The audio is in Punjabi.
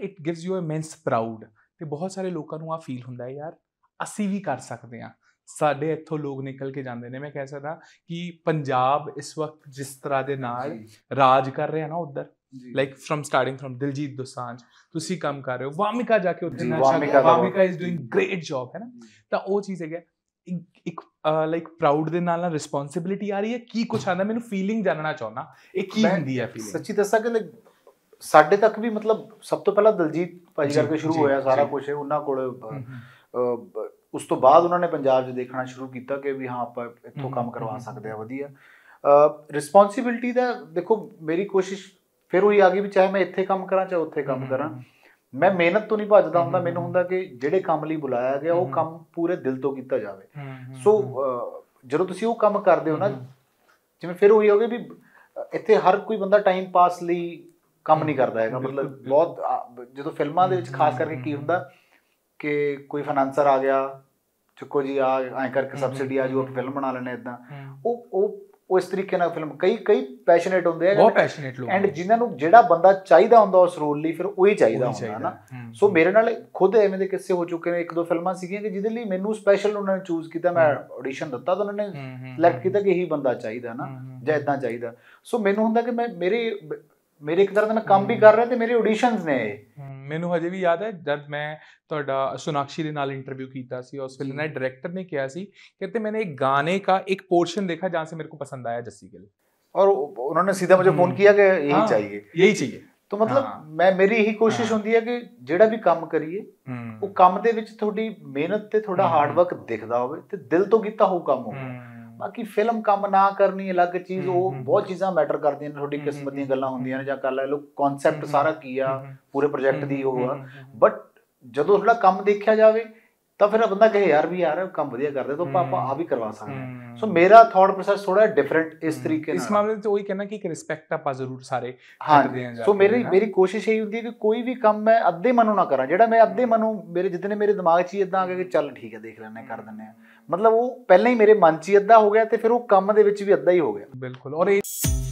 It gives you immense proud. ਤੇ ਬਹੁਤ ਸਾਰੇ ਲੋਕਾਂ ਨੂੰ ਆ ਫੀਲ ਹੁੰਦਾ ਹੈ ਯਾਰ ਅਸੀਂ ਵੀ ਕਰ ਸਕਦੇ ਹਾਂ, ਸਾਡੇ ਇੱਥੋਂ ਲੋਕ ਨਿਕਲ ਕੇ ਜਾਂਦੇ ਨੇ। ਮੈਂ ਕਹਿ ਸਕਦਾ ਕਿ ਪੰਜਾਬ ਇਸ ਵਕਤ ਜਿਸ ਤਰ੍ਹਾਂ ਦੇ ਨਾਲ ਰਾਜ ਕਰ ਰਿਹਾ ਨਾ ਉੱਧਰ, like from starting from Diljit Dosanjh, ਤੁਸੀਂ ਕੰਮ ਕਰ ਰਹੇ ਹੋ, ਵਾਮਿਕਾ ਜਾ ਕੇ ਉੱਥੇ Wamika is doing great job, ਹੈ ਨਾ। ਤਾਂ ਉਹ ਚੀਜ਼ ਹੈਗਾ ਇੱਕ ਲਾਈਕ ਪ੍ਰਾਊਡ ਦੇ ਨਾਲ ਨਾਲ ਰਿਸਪੌਂਸਿਬਿਲਿਟੀ ਆ ਰਹੀ ਹੈ, ਕੀ ਕੁਛ ਆਉਂਦਾ, ਮੈਨੂੰ ਫੀਲਿੰਗ ਜਾਣਨਾ ਚਾਹੁੰਦਾ ਇਹ ਕੀ ਹੁੰਦੀ ਹੈ ਫੀਲਿੰਗ। ਸੱਚੀ ਦੱਸਾਂ ਕਿ ਸਾਡੇ ਤੱਕ ਵੀ ਮਤਲਬ ਸਭ ਤੋਂ ਪਹਿਲਾਂ ਦਿਲਜੀਤ ਭਾਜੀ ਕਰਕੇ ਸ਼ੁਰੂ ਹੋਇਆ ਸਾਰਾ ਕੁਛ, ਉਹਨਾਂ ਕੋਲ ਉਸ ਤੋਂ ਬਾਅਦ ਉਹਨਾਂ ਨੇ ਪੰਜਾਬ 'ਚ ਦੇਖਣਾ ਸ਼ੁਰੂ ਕੀਤਾ ਕਿ ਵੀ ਹਾਂ ਆਪਾਂ ਇੱਥੋਂ ਕੰਮ ਕਰਵਾ ਸਕਦੇ ਹਾਂ ਵਧੀਆ। ਰਿਸਪੌਂਸਿਬਿਲਿਟੀ ਦਾ ਦੇਖੋ ਮੇਰੀ ਕੋਸ਼ਿਸ਼ ਫਿਰ ਉਹੀ ਆ ਗਈ ਵੀ ਚਾਹੇ ਮੈਂ ਇੱਥੇ ਕੰਮ ਕਰਾਂ ਚਾਹੇ ਉੱਥੇ ਕੰਮ ਕਰਾਂ, ਮੈਂ ਮਿਹਨਤ ਤੋਂ ਨਹੀਂ ਭੱਜਦਾ ਹੁੰਦਾ। ਮੈਨੂੰ ਹੁੰਦਾ ਕਿ ਜਿਹੜੇ ਕੰਮ ਲਈ ਬੁਲਾਇਆ ਗਿਆ ਉਹ ਕੰਮ ਪੂਰੇ ਦਿਲ ਤੋਂ ਕੀਤਾ ਜਾਵੇ। ਸੋ ਜਦੋਂ ਤੁਸੀਂ ਉਹ ਕੰਮ ਕਰਦੇ ਹੋ ਨਾ, ਜਿਵੇਂ ਫਿਰ ਉਹੀ ਹੋ ਗਿਆ ਵੀ ਇੱਥੇ ਹਰ ਕੋਈ ਬੰਦਾ ਟਾਈਮ ਪਾਸ ਲਈ ਕੰਮ ਨਹੀਂ ਕਰਦਾ ਹੈਗਾ। ਮਤਲਬ ਬਹੁਤ ਜਦੋਂ ਫਿਲਮਾਂ ਦੇ ਵਿੱਚ ਖਾਸ ਕਰਕੇ ਕੀ ਹੁੰਦਾ ਕਿ ਕੋਈ ਫਾਈਨਾਂਸਰ ਆ ਗਿਆ, ਚੁੱਕੋ ਜੀ ਐਂ ਕਰਕੇ ਸਬਸਿਡੀ ਆ ਜੂ, ਆਪਾਂ ਫਿਲਮ ਬਣਾ ਲੈਣੇ ਇੱਦਾਂ। ਉਹ ਇਸ ਤਰੀਕੇ ਨਾਲ ਫਿਲਮ ਕਈ ਪੈਸ਼ਨੇਟ ਹੁੰਦੇ ਆ, ਬਹੁਤ ਪੈਸ਼ਨੇਟ ਲੋਕ, ਐਂਡ ਜਿਨ੍ਹਾਂ ਨੂੰ ਜਿਹੜਾ ਬੰਦਾ ਚਾਹੀਦਾ ਹੁੰਦਾ ਉਸ ਰੋਲ ਲਈ ਫਿਰ ਉਹੀ ਚਾਹੀਦਾ ਹੁੰਦਾ ਨਾ। ਸੋ ਮੇਰੇ ਨਾਲ ਖੁਦ ਐਵੇਂ ਦੇ ਕਿੱਸੇ ਹੋ ਚੁੱਕੇ ਨੇ। ਇੱਕ ਦੋ ਫਿਲਮਾਂ ਸੀਗੀਆਂ ਕਿ ਜਿਹਦੇ ਲਈ ਮੈਨੂੰ ਸਪੈਸ਼ਲ ਉਹਨਾਂ ਨੇ ਚੂਜ਼ ਕੀਤਾ, ਮੈਂ ਆਡੀਸ਼ਨ ਦਿੱਤਾ ਤਾਂ ਉਹਨਾਂ ਨੇ ਸਿਲੈਕਟ ਕੀਤਾ ਕਿ ਇਹੀ ਬੰਦਾ ਚਾਹੀਦਾ ਨਾ ਜਾਂ ਇੱਦਾਂ ਚਾਹੀਦਾ। ਸੋ ਮੈਨੂੰ ਹੁੰਦਾ ਕਿ ਮੇਰੇ ਇੱਕ ਤਰ੍ਹਾਂ ਦਾ ਮੈਂ ਕੰਮ ਵੀ ਕਰ ਰਿਹਾ ਤੇ ਮੇਰੇ ਆਡੀਸ਼ਨਸ ਨੇ ਇਹ। ਮੈਨੂੰ ਹਜੇ ਵੀ ਯਾਦ ਹੈ ਜਦ ਮੈਂ ਤੁਹਾਡਾ सोनाक्षी ਦੇ ਨਾਲ ਇੰਟਰव्यू ਕੀਤਾ ਸੀ, ਉਸ ਵੇਲੇ ਨਾ डायरेक्टर ने किया सी कहते मैंने एक गाने का एक पोर्शन देखा जहाँ से मेरे को पसंद आया जस्सी गिल, और उन्होंने सीधा मुझे फोन किया कि यही चाहिए। तो मतलब मेरी यही कोशिश होती है कि ਜਿਹੜਾ ਵੀ ਕੰਮ ਕਰੀਏ ਉਹ ਕੰਮ ਦੇ ਵਿੱਚ ਤੁਹਾਡੀ ਮਿਹਨਤ ਤੇ ਤੁਹਾਡਾ ਹਾਰਡ ਵਰਕ ਦਿਖਦਾ ਹੋਵੇ ਤੇ ਦਿਲ ਤੋਂ ਕੀਤਾ ਹੋਊ ਕੰਮ ਹੋਵੇ। ਬਾਕੀ ਫਿਲਮ ਕੰਮ ਨਾ ਕਰਨੀ ਅਲੱਗ ਚੀਜ਼, ਉਹ ਬਹੁਤ ਚੀਜ਼ਾਂ ਮੈਟਰ ਕਰਦੀਆਂ ਨੇ, ਤੁਹਾਡੀ ਕਿਸਮਤ ਦੀਆਂ ਗੱਲਾਂ ਹੁੰਦੀਆਂ ਨੇ ਜਾਂ ਕਰ ਲੈ ਲੋ ਕਨਸੈਪਟ ਸਾਰਾ ਕੀ ਆ ਪੂਰੇ ਪ੍ਰੋਜੈਕਟ ਦੀ ਉਹ ਆ। ਬਟ ਜਦੋਂ ਤੁਹਾਡਾ ਕੰਮ ਦੇਖਿਆ ਜਾਵੇ ਤਾਂ ਫਿਰ ਬੰਦਾ ਕਹੇ ਯਾਰ ਵੀ ਯਾਰ ਕੰਮ ਵਧੀਆ ਕਰਦੇ ਤਾਂ ਆਪਾਂ ਆ ਵੀ ਕਰਵਾ ਸਕਦੇ ਹਾਂ। ਸੋ ਮੇਰਾ ਥਾਟ ਪ੍ਰੋਸੈਸ ਥੋੜਾ ਡਿਫਰੈਂਟ ਇਸ ਤਰੀਕੇ ਨਾਲ। ਇਸ ਮਾਮਲੇ ਵਿੱਚ ਉਹੀ ਕਹਿਣਾ ਕਿ ਇੱਕ ਰਿਸਪੈਕਟ ਆਪਾਂ ਜ਼ਰੂਰ ਸਾਰੇ ਕਰਦੇ ਹਾਂ। ਸੋ ਮੇਰੀ ਕੋਸ਼ਿਸ਼ ਇਹੀ ਹੁੰਦੀ ਹੈ ਕਿ ਕੋਈ ਵੀ ਕੰਮ ਮੈਂ ਅੱਧੇ ਮਨੋਂ ਨਾ ਕਰਾਂ। ਜਿਹੜਾ ਮੈਂ ਅੱਧੇ ਮਨੋਂ ਮੇਰੇ ਜਿੱਦਨੇ ਮੇਰੇ ਦਿਮਾਗ 'ਚ ਹੀ ਇੱਦਾਂ ਆ ਗਿਆ ਕਿ ਚੱਲ ਠੀਕ ਹੈ ਦੇਖ ਲੈਂਦੇ ਕਰ ਦਿੰਦੇ ਹਾਂ, ਮਤਲਬ ਉਹ ਪਹਿਲਾਂ ਹੀ ਮੇਰੇ ਮਨ 'ਚ ਹੀ ਅੱਧਾ ਹੋ ਗਿਆ ਤੇ ਫਿਰ ਉਹ ਕੰਮ ਦੇ ਵਿੱਚ ਵੀ ਅੱਧਾ ਹੀ ਹੋ ਗਿਆ। ਬਿਲਕੁਲ। ਔਰ ਇਹ